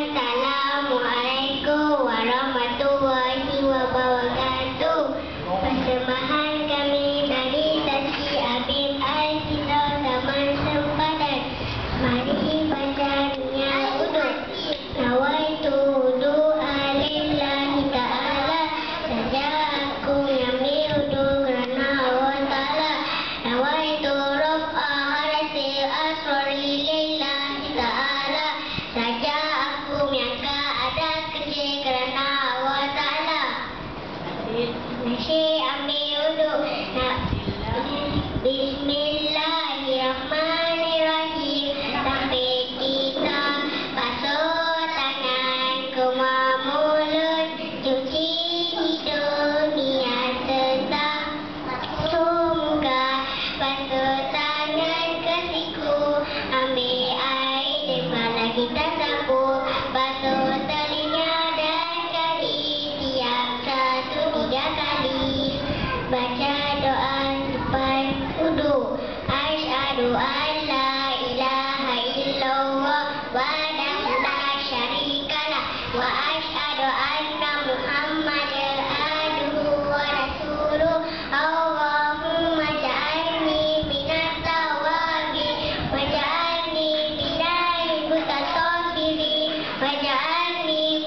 Assalamualaikum warahmatullahi wabarakatuh. Persembahan kami dari Taci Abim Al-Kisah Zaman Sempadan. Mari baca niat uduk. Nawaitu du'a lillahi ta'ala. Saja aku mengambil uduk kerana Allah Ta'ala. Nawaitu raf'a harasil asrari lillahi ta'ala. Saja aku mengangkat adat kecil kerana Allah Ta'ala. Nasyid ambil uduk. Bismillahirrahmanirrahim. Sampai kita basuh tangan, kemar mulut, cuci hidung, niat tetap basuh muka, basuh tangan ke siku, ambil air di kepala kita sapu, basuh telinga dan kaki tiap 1-3 kali. Baca doa depan wudu. Asyhadu an la ilaha illallah wahdahu la syarikalah wa asyhadu anna Muhammadan abduhu wa rasuluh. Allahumma ja'alni minat tawabin wa ja'alni minal mutatahhirin wa ja'alni